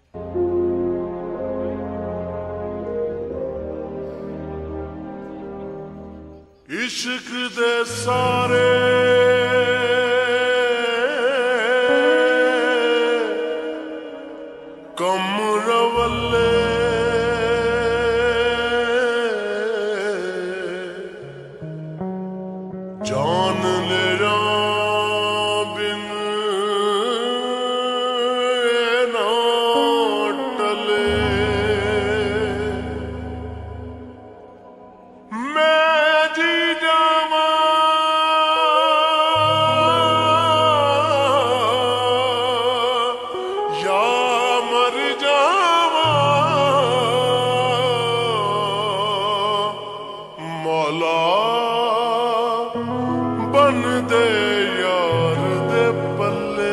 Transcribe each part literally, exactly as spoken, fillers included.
इश्क दे सारे कम रवल्ले जान ले बिन ना टले मैं जी जावा या मर जावा मौला बन दे यार दे पल्ले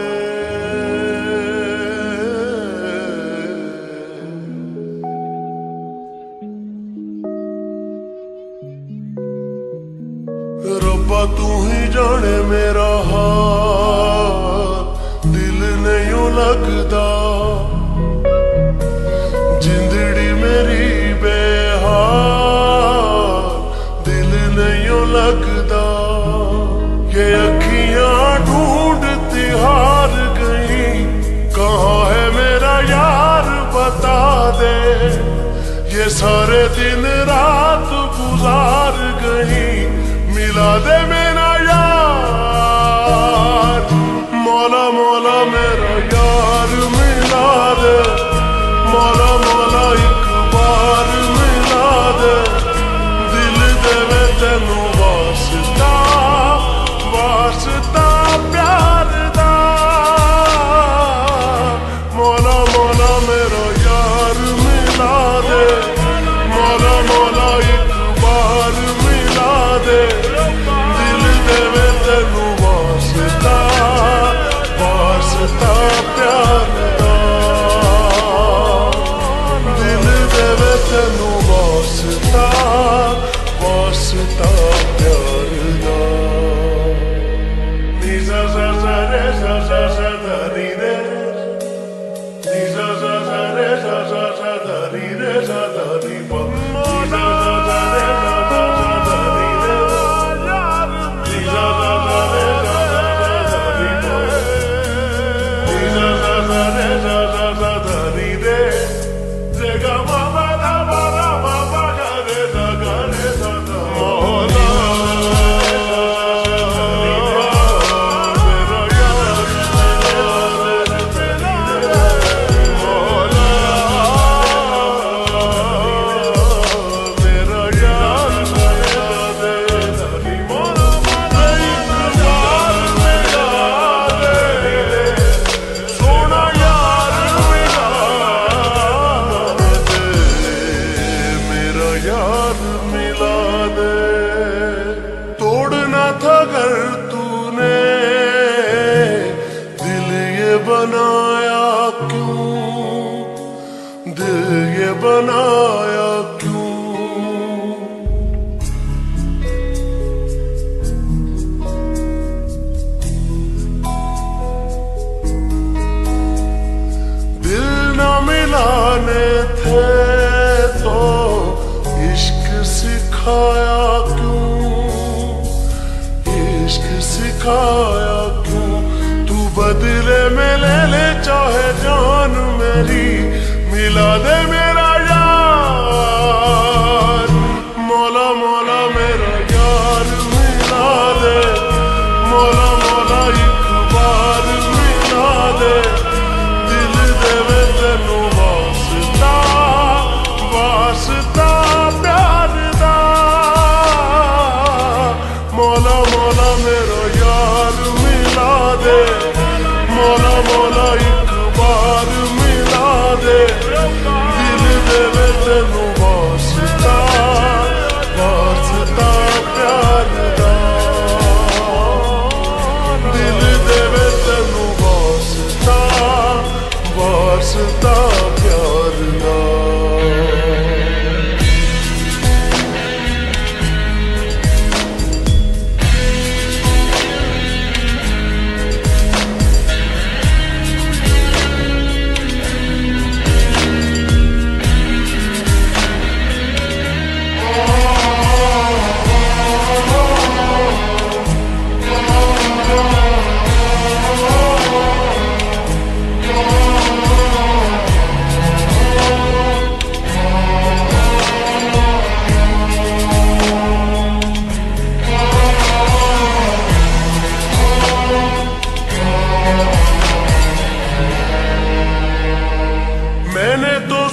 रब्बा तू ही जाने मेरा हाल दिल नहीं लगदा जिंदड़ी मेरी बेहाल दिल नहीं लगदा ये अखियां ढूंढती हार गई कहाँ है मेरा यार बता दे ये सारे दिन रात गुजार गई मिला दे मेरा यार मौला मौला मेरा यार मिला दे मौला मौला एक बार मिला दे दिल देवे तेनू वास्ता वास्ता प्यार दा मौला मौला मेरा यार मिला दे मौला मौला एक बार मिला दे दिल देवे तेनू वास्ता वास्ता प्यार दा दिल देवे तेनू वास्ता वास्ता प्यार दा नी सा सा सा रे सा सा सा धा नी रे नी सा सा सा रे सा सा सा धा नी रे सा धा नी पा नी सा सा सा रे सा सा सा धा नी रे नी सा सा सा रे सा सा सा धा नी पा नी सा सा सा रे सा सा सा धा नी रे रे गा मा मा धा मा धा मा मा गा रे सा गा रे सा धा मौला बनाया क्यों दिल ये बनाया क्यों दिल न मिलाने थे तो इश्क सिखाया क्यों इश्क सिखाया क्यों बदले में ले ले चाहे जान मेरी मिला दे मेरा यार मौला मौला मेरा यार मिला दे मौला मौला एक बार मिला दे दिल देवे तेनू वास्ता वास्ता प्यार दा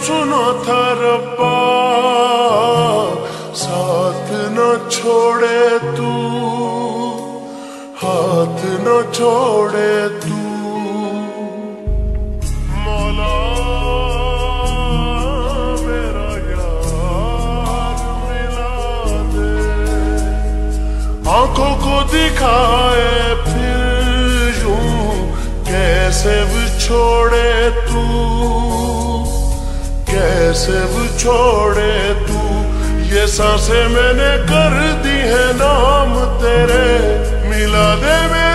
सुना था रब्बा, साथ न छोड़े तू, हाथ न छोड़े तू। मौला मेरा यार मिला दे, आंखों को दिखाए फिर यूं कैसे बिछोड़े तू, कैसे बिछोड़े तू। ये सांसें मैंने कर दी है नाम तेरे, मिला दे मेरे